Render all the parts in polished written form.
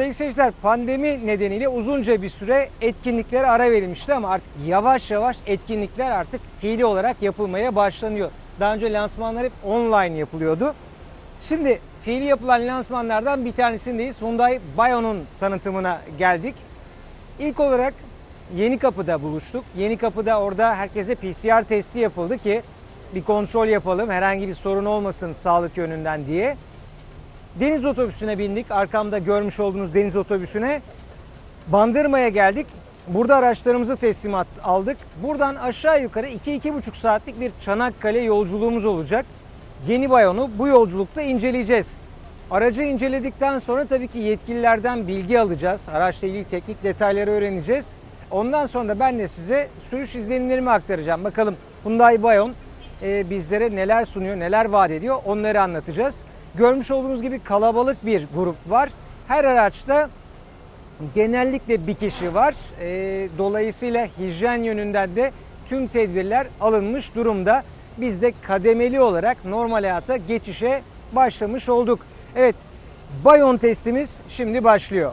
Sevgili seyirciler, pandemi nedeniyle uzunca bir süre etkinliklere ara verilmişti ama artık yavaş yavaş etkinlikler artık fiili olarak yapılmaya başlanıyor. Daha önce lansmanlar hep online yapılıyordu. Şimdi fiili yapılan lansmanlardan bir tanesindeyiz. Hyundai Bayo'nun tanıtımına geldik. İlk olarak Yenikapı'da buluştuk. Yenikapı'da orada herkese PCR testi yapıldı ki bir kontrol yapalım, herhangi bir sorun olmasın sağlık yönünden diye. Deniz otobüsüne bindik. Arkamda görmüş olduğunuz deniz otobüsüne. Bandırma'ya geldik. Burada araçlarımızı teslimat aldık. Buradan aşağı yukarı 2-2,5 saatlik bir Çanakkale yolculuğumuz olacak. Yeni Bayon'u bu yolculukta inceleyeceğiz. Aracı inceledikten sonra tabii ki yetkililerden bilgi alacağız. Araçla ilgili teknik detayları öğreneceğiz. Ondan sonra da ben de size sürüş izlenimlerimi aktaracağım. Bakalım Hyundai Bayon bizlere neler sunuyor, neler vaat ediyor, onları anlatacağız. Görmüş olduğunuz gibi kalabalık bir grup var. Her araçta genellikle bir kişi var. Dolayısıyla hijyen yönünden de tüm tedbirler alınmış durumda. Biz de kademeli olarak normal hayata geçişe başlamış olduk. Evet, Bayon testimiz şimdi başlıyor.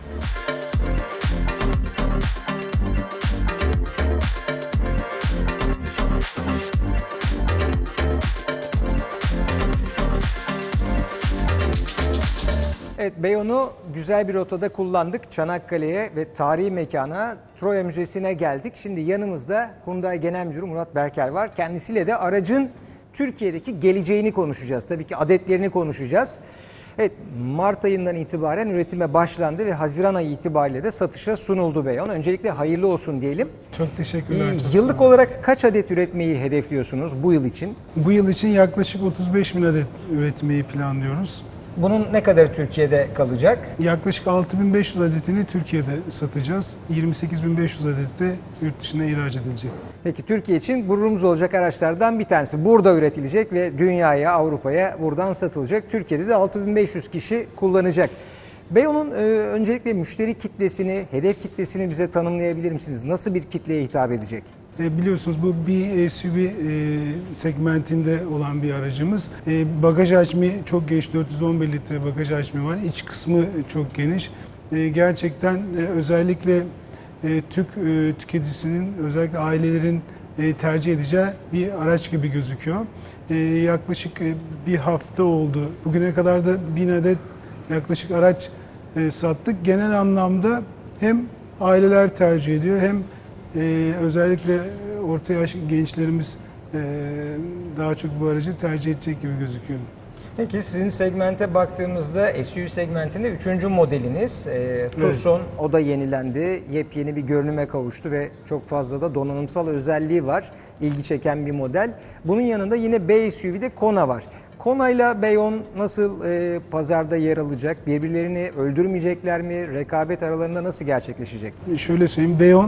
Evet, Bayon'u güzel bir rotada kullandık. Çanakkale'ye ve tarihi mekana, Troya Müzesi'ne geldik. Şimdi yanımızda Hyundai Genel Müdürü Murat Berker var. Kendisiyle de aracın Türkiye'deki geleceğini konuşacağız. Tabii ki adetlerini konuşacağız. Evet, Mart ayından itibaren üretime başlandı ve Haziran ayı itibariyle de satışa sunuldu Bayon. Öncelikle hayırlı olsun diyelim. Çok teşekkürler. Yıllık olarak kaç adet üretmeyi hedefliyorsunuz bu yıl için? Bu yıl için yaklaşık 35 bin adet üretmeyi planlıyoruz. Bunun ne kadar Türkiye'de kalacak? Yaklaşık 6.500 adetini Türkiye'de satacağız. 28.500 adeti de yurt dışına ihraç edilecek. Peki Türkiye için gururumuz olacak araçlardan bir tanesi. Burada üretilecek ve dünyaya, Avrupa'ya buradan satılacak. Türkiye'de de 6.500 kişi kullanacak. Bayon'un öncelikle müşteri kitlesini, hedef kitlesini bize tanımlayabilir misiniz? Nasıl bir kitleye hitap edecek? Biliyorsunuz bu bir SUV segmentinde olan bir aracımız. Bagaj hacmi çok geniş, 411 litre bagaj hacmi var. İç kısmı çok geniş. Gerçekten özellikle Türk tüketicisinin, özellikle ailelerin tercih edeceği bir araç gibi gözüküyor. Yaklaşık bir hafta oldu. Bugüne kadar da 1000 adet yaklaşık araç sattık. Genel anlamda hem aileler tercih ediyor hem özellikle orta yaş gençlerimiz daha çok bu aracı tercih edecek gibi gözüküyor. Peki sizin segmente baktığımızda SUV segmentinde 3. modeliniz Tucson, evet. O da yenilendi. Yepyeni bir görünüme kavuştu ve çok fazla da donanımsal özelliği var. İlgi çeken bir model. Bunun yanında yine B SUV'de Kona var. Kona ile Bayon nasıl pazarda yer alacak? Birbirlerini öldürmeyecekler mi? Rekabet aralarında nasıl gerçekleşecek? Şöyle söyleyeyim, Bayon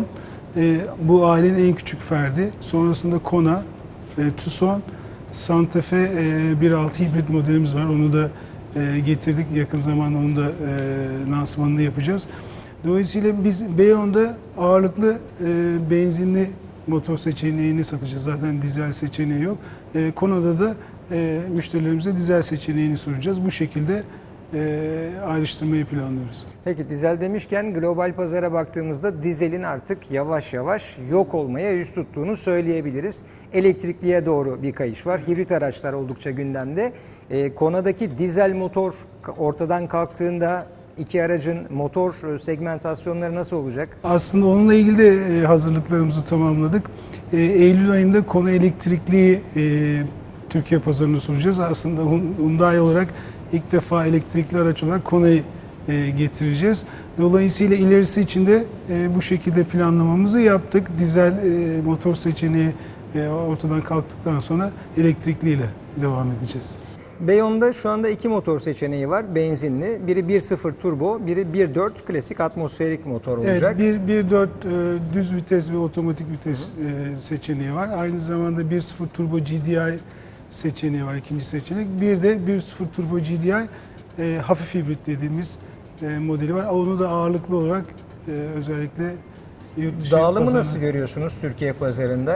bu ailenin en küçük ferdi. Sonrasında Kona, Tucson, Santa Fe 1.6 hibrit modelimiz var. Onu da getirdik. Yakın zamanda onu da lansmanını yapacağız. Dolayısıyla biz Bayon'da ağırlıklı benzinli motor seçeneğini satacağız. Zaten dizel seçeneği yok. Kona'da da müşterilerimize dizel seçeneğini sunacağız. Bu şekilde ayrıştırmayı planlıyoruz. Peki dizel demişken global pazara baktığımızda dizelin artık yavaş yavaş yok olmaya yüz tuttuğunu söyleyebiliriz. Elektrikliye doğru bir kayış var. Hibrit araçlar oldukça gündemde. Kona'daki dizel motor ortadan kalktığında iki aracın motor segmentasyonları nasıl olacak? Aslında onunla ilgili de hazırlıklarımızı tamamladık. Eylül ayında Kona elektrikliyi Türkiye pazarına sunacağız. Aslında Hyundai olarak İlk defa elektrikli araç olarak Kona'yı getireceğiz. Dolayısıyla ilerisi için de bu şekilde planlamamızı yaptık. Dizel motor seçeneği ortadan kalktıktan sonra elektrikliyle devam edeceğiz. Bayon'da şu anda iki motor seçeneği var. Benzinli. Biri 1.0 turbo, biri 1.4 klasik atmosferik motor olacak. Evet, 1.4 düz vites ve otomatik vites seçeneği var. Aynı zamanda 1.0 turbo GDI seçeneği var, ikinci seçenek. Bir de 1.0 turbo GDI hafif hibrit dediğimiz modeli var. Onu da ağırlıklı olarak özellikle yurt dışı dağılımı nasıl görüyorsunuz Türkiye pazarında?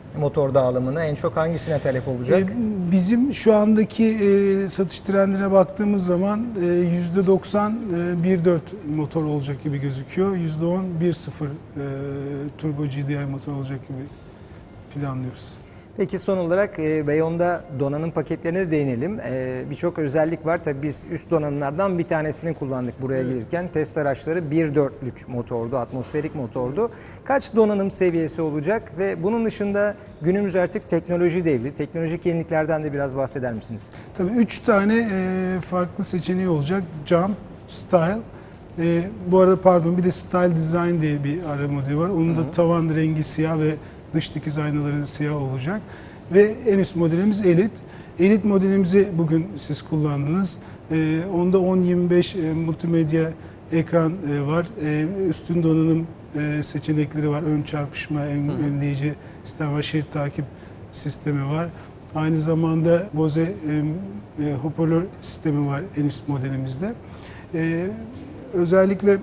motor dağılımını en çok hangisine talep olacak? Bizim şu andaki satış trendine baktığımız zaman %90 1.4 motor olacak gibi gözüküyor. %10 1.0 turbo GDI motor olacak gibi planlıyoruz. Peki son olarak Bayon'da donanım paketlerine de değinelim. Birçok özellik var. Tabii biz üst donanımlardan bir tanesini kullandık buraya gelirken. Test araçları 1.4'lük motordu, atmosferik motordu. Kaç donanım seviyesi olacak ve bunun dışında günümüz artık teknoloji devri. Teknolojik yeniliklerden de biraz bahseder misiniz? Tabii 3 tane farklı seçeneği olacak. Jump, Style. Bu arada pardon bir de Style Design diye bir ara modeli var. Onun da tavan rengi siyah ve dış dikiz aynaları siyah olacak. Ve en üst modelimiz Elite. Elite modelimizi bugün siz kullandınız. Onda 10-25 multimedya ekran var. Üstün donanım seçenekleri var. Ön çarpışma, önleyici sistem var. Şerit takip sistemi var. Aynı zamanda Bose hoparlör sistemi var en üst modelimizde. Özellikle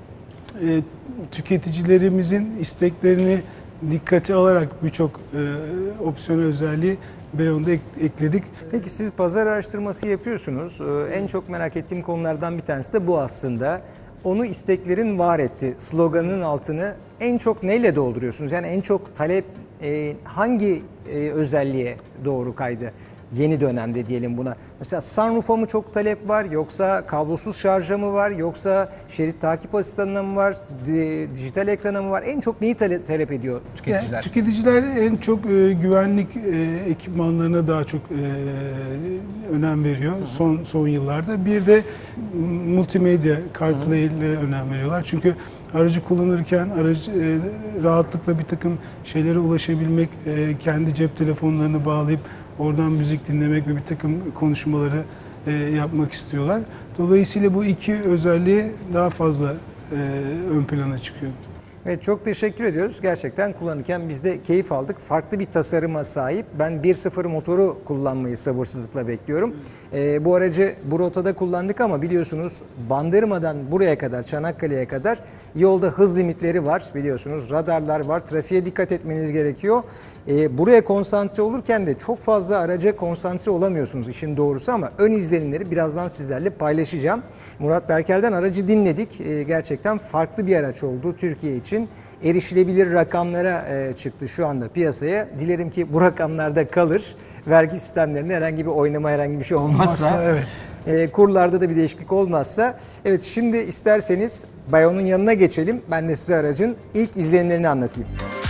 tüketicilerimizin isteklerini dikkate alarak birçok opsiyonel özelliği Bayon'da ekledik. Peki siz pazar araştırması yapıyorsunuz. En çok merak ettiğim konulardan bir tanesi de bu aslında. Onu isteklerin var etti. Sloganının altını en çok neyle dolduruyorsunuz? Yani en çok talep hangi özelliğe doğru kaydı? Yeni dönemde diyelim buna. Mesela sunroof'a mı çok talep var, yoksa kablosuz şarja mı var, yoksa şerit takip asistanına mı var, dijital ekrana mı var? En çok neyi talep ediyor tüketiciler? Yani, tüketiciler en çok güvenlik ekipmanlarına daha çok önem veriyor son yıllarda. Bir de multimedya, CarPlay'lere önem veriyorlar. Çünkü aracı kullanırken rahatlıkla bir takım şeylere ulaşabilmek, kendi cep telefonlarını bağlayıp oradan müzik dinlemek ve bir takım konuşmaları yapmak istiyorlar. Dolayısıyla bu iki özelliği daha fazla ön plana çıkıyor. Evet, çok teşekkür ediyoruz. Gerçekten kullanırken biz de keyif aldık. Farklı bir tasarıma sahip. Ben 1.0 motoru kullanmayı sabırsızlıkla bekliyorum. Bu aracı bu rotada kullandık ama biliyorsunuz Bandırma'dan buraya kadar, Çanakkale'ye kadar yolda hız limitleri var. Biliyorsunuz radarlar var. Trafiğe dikkat etmeniz gerekiyor. Buraya konsantre olurken de çok fazla araca konsantre olamıyorsunuz işin doğrusu, ama ön izlenimleri birazdan sizlerle paylaşacağım. Murat Berker'den aracı dinledik. Gerçekten farklı bir araç oldu Türkiye için. Erişilebilir rakamlara çıktı şu anda piyasaya. Dilerim ki bu rakamlarda kalır. Vergi sistemlerinde herhangi bir oynama, herhangi bir şey olmazsa, evet. Kurlarda da bir değişiklik olmazsa. Evet, şimdi isterseniz Bayon'un yanına geçelim. Ben de size aracın ilk izlenimlerini anlatayım.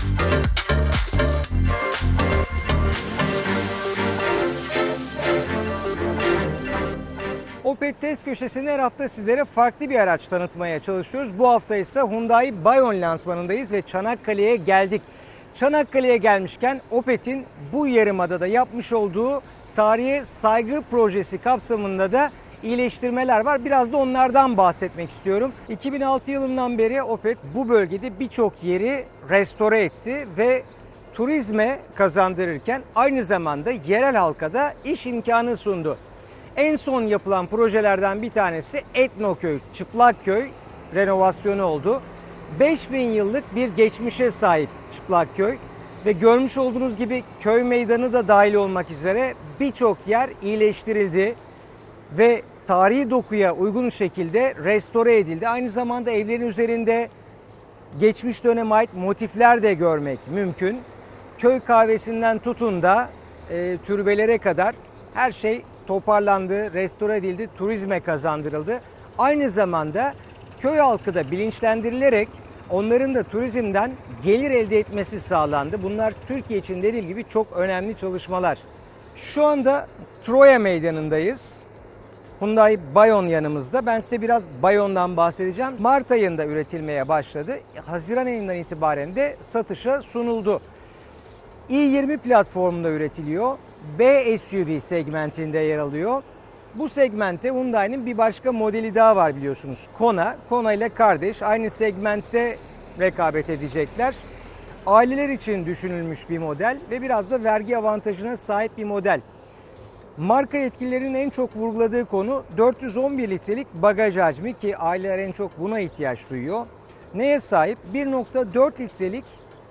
Opet Test Köşesi'nde her hafta sizlere farklı bir araç tanıtmaya çalışıyoruz. Bu hafta ise Hyundai Bayon lansmanındayız ve Çanakkale'ye geldik. Çanakkale'ye gelmişken Opet'in bu yarımadada yapmış olduğu tarihe saygı projesi kapsamında da iyileştirmeler var. Biraz da onlardan bahsetmek istiyorum. 2006 yılından beri Opet bu bölgede birçok yeri restore etti ve turizme kazandırırken aynı zamanda yerel halka da iş imkanı sundu. En son yapılan projelerden bir tanesi Etnoköy, Çıplakköy renovasyonu oldu. 5000 yıllık bir geçmişe sahip Çıplakköy ve görmüş olduğunuz gibi köy meydanı da dahil olmak üzere birçok yer iyileştirildi ve tarihi dokuya uygun şekilde restore edildi. Aynı zamanda evlerin üzerinde geçmiş döneme ait motifler de görmek mümkün. Köy kahvesinden tutun da türbelere kadar her şey toparlandı, restore edildi, turizme kazandırıldı. Aynı zamanda köy halkı da bilinçlendirilerek onların da turizmden gelir elde etmesi sağlandı. Bunlar Türkiye için dediğim gibi çok önemli çalışmalar. Şu anda Troya Meydanı'ndayız. Hyundai Bayon yanımızda. Ben size biraz Bayon'dan bahsedeceğim. Mart ayında üretilmeye başladı. Haziran ayından itibaren de satışa sunuldu. i20 platformunda üretiliyor. B SUV segmentinde yer alıyor. Bu segmentte Hyundai'nin bir başka modeli daha var biliyorsunuz. Kona. Kona ile kardeş aynı segmentte rekabet edecekler. Aileler için düşünülmüş bir model ve biraz da vergi avantajına sahip bir model. Marka yetkililerinin en çok vurguladığı konu 411 litrelik bagaj hacmi, ki aileler en çok buna ihtiyaç duyuyor. Neye sahip? 1.4 litrelik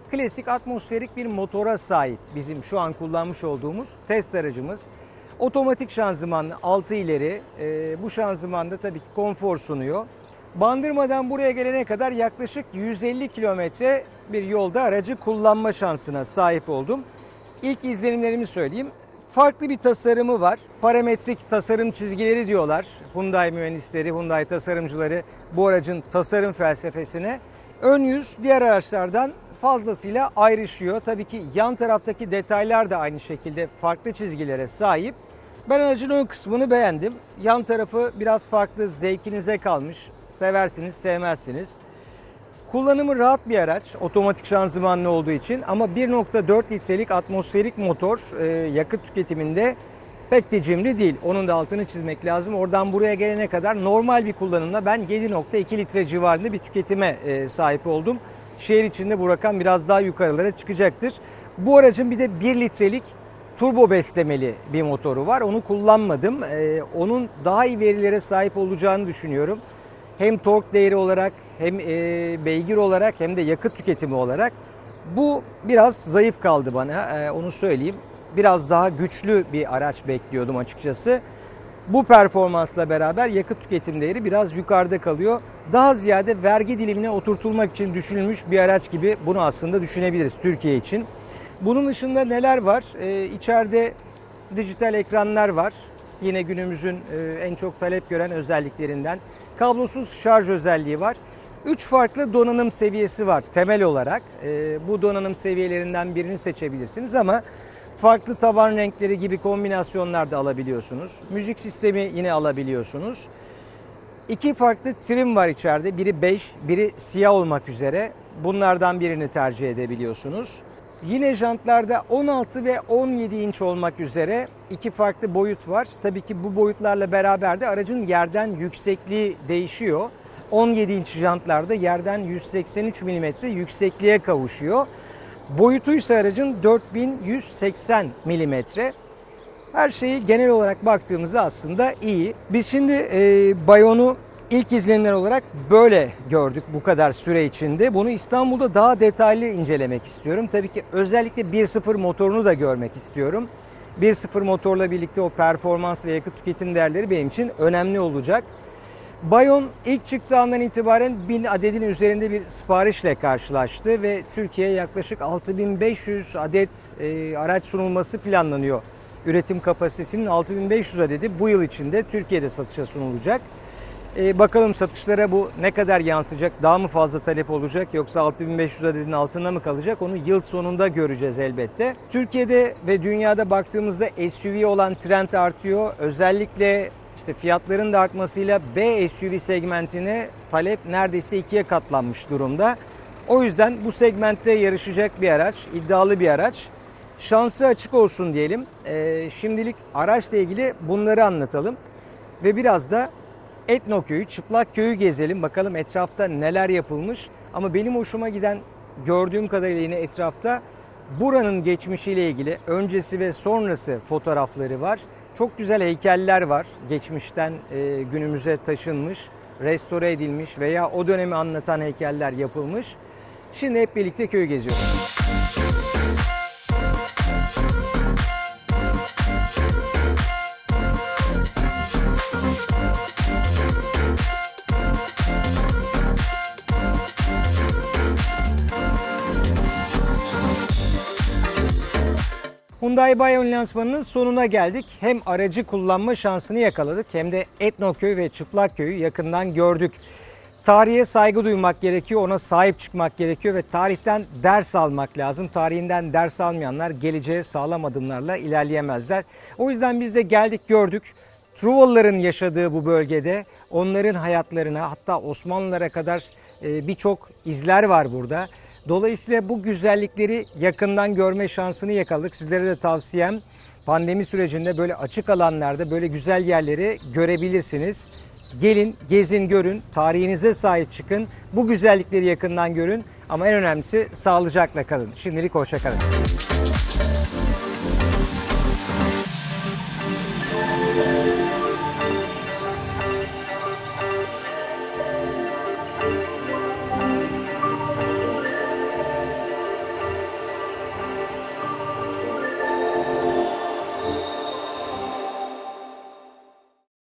klasik atmosferik bir motora sahip bizim şu an kullanmış olduğumuz test aracımız. Otomatik şanzımanlı 6 ileri, bu şanzıman da tabii ki konfor sunuyor. Bandırmadan buraya gelene kadar yaklaşık 150 kilometre bir yolda aracı kullanma şansına sahip oldum. İlk izlenimlerimi söyleyeyim. Farklı bir tasarımı var. Parametrik tasarım çizgileri diyorlar. Hyundai mühendisleri, Hyundai tasarımcıları bu aracın tasarım felsefesine. Ön yüz diğer araçlardan fazlasıyla ayrışıyor. Tabii ki yan taraftaki detaylar da aynı şekilde farklı çizgilere sahip. Ben aracın ön kısmını beğendim. Yan tarafı biraz farklı, zevkinize kalmış. Seversiniz, sevmezsiniz. Kullanımı rahat bir araç, otomatik şanzımanlı olduğu için, ama 1.4 litrelik atmosferik motor yakıt tüketiminde pek de cimri değil. Onun da altını çizmek lazım. Oradan buraya gelene kadar normal bir kullanımla ben 7.2 litre civarında bir tüketime sahip oldum. Şehir içinde bu rakam biraz daha yukarılara çıkacaktır. Bu aracın bir de 1 litrelik turbo beslemeli bir motoru var. Onu kullanmadım. Onun daha iyi verilere sahip olacağını düşünüyorum. Hem tork değeri olarak, hem beygir olarak, hem de yakıt tüketimi olarak. Bu biraz zayıf kaldı bana, onu söyleyeyim. Biraz daha güçlü bir araç bekliyordum açıkçası. Bu performansla beraber yakıt tüketim değeri biraz yukarıda kalıyor. Daha ziyade vergi dilimine oturtulmak için düşünülmüş bir araç gibi bunu aslında düşünebiliriz Türkiye için. Bunun dışında neler var? İçeride dijital ekranlar var. Yine günümüzün en çok talep gören özelliklerinden. Kablosuz şarj özelliği var. 3 farklı donanım seviyesi var temel olarak. Bu donanım seviyelerinden birini seçebilirsiniz ama farklı taban renkleri gibi kombinasyonlar da alabiliyorsunuz. Müzik sistemi yine alabiliyorsunuz. 2 farklı trim var içeride. Biri bej, biri siyah olmak üzere. Bunlardan birini tercih edebiliyorsunuz. Yine jantlarda 16 ve 17 inç olmak üzere 2 farklı boyut var. Tabii ki bu boyutlarla beraber de aracın yerden yüksekliği değişiyor. 17 inç jantlarda yerden 183 mm yüksekliğe kavuşuyor. Boyutuysa aracın 4180 mm. Her şeyi genel olarak baktığımızda aslında iyi. Biz şimdi Bayon'u İlk izlenimler olarak böyle gördük bu kadar süre içinde. Bunu İstanbul'da daha detaylı incelemek istiyorum. Tabii ki özellikle 1.0 motorunu da görmek istiyorum. 1.0 motorla birlikte o performans ve yakıt tüketim değerleri benim için önemli olacak. Bayon ilk çıktığı andan itibaren 1000 adedin üzerinde bir siparişle karşılaştı ve Türkiye'ye yaklaşık 6500 adet araç sunulması planlanıyor. Üretim kapasitesinin 6500 adedi bu yıl içinde Türkiye'de satışa sunulacak. Bakalım satışlara bu ne kadar yansıyacak, daha mı fazla talep olacak yoksa 6500 adedin altında mı kalacak, onu yıl sonunda göreceğiz elbette. Türkiye'de ve dünyada baktığımızda SUV olan trend artıyor. Özellikle işte fiyatların da artmasıyla B SUV segmentine talep neredeyse 2'ye katlanmış durumda. O yüzden bu segmentte yarışacak bir araç, iddialı bir araç. Şansı açık olsun diyelim. Şimdilik araçla ilgili bunları anlatalım ve biraz da Etnoköy'ü, Çıplak Köy'ü gezelim. Bakalım etrafta neler yapılmış. Ama benim hoşuma giden, gördüğüm kadarıyla yine etrafta buranın geçmişiyle ilgili öncesi ve sonrası fotoğrafları var. Çok güzel heykeller var. Geçmişten günümüze taşınmış, restore edilmiş veya o dönemi anlatan heykeller yapılmış. Şimdi hep birlikte köyü geziyoruz. Hyundai Bayon lansmanının sonuna geldik. Hem aracı kullanma şansını yakaladık hem de Etnoköy ve Çıplak Köy'ü yakından gördük. Tarihe saygı duymak gerekiyor, ona sahip çıkmak gerekiyor ve tarihten ders almak lazım. Tarihinden ders almayanlar geleceğe sağlam adımlarla ilerleyemezler. O yüzden biz de geldik, gördük. Truvalıların yaşadığı bu bölgede onların hayatlarına, hatta Osmanlılara kadar birçok izler var burada. Dolayısıyla bu güzellikleri yakından görme şansını yakaladık. Sizlere de tavsiyem, pandemi sürecinde böyle açık alanlarda böyle güzel yerleri görebilirsiniz. Gelin, gezin, görün, tarihinize sahip çıkın. Bu güzellikleri yakından görün ama en önemlisi sağlıcakla kalın. Şimdilik hoşça kalın.